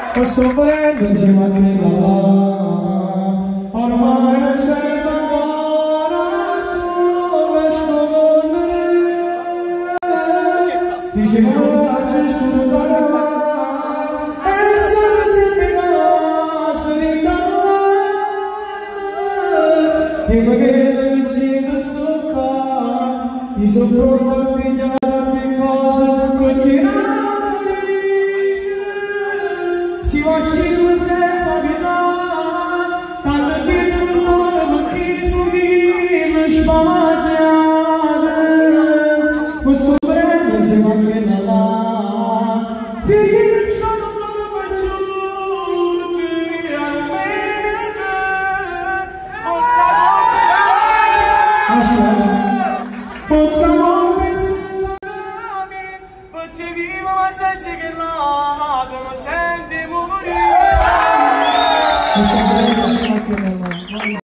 o sorprende se ma che va, ormai non serve ancora tu lascio volere, dice ma ci scordare e se mi va se ricordare dico che mi sento sopra mi sono pronto a pigliarti cose continuare. Si va cinque senza vita, tanto di tornare ma chi subire sbagliare, questo prende se va che non va, figli del cielo non facciuti a me, forza morte senza nami, perché vivo ma senza che no, come senti morire.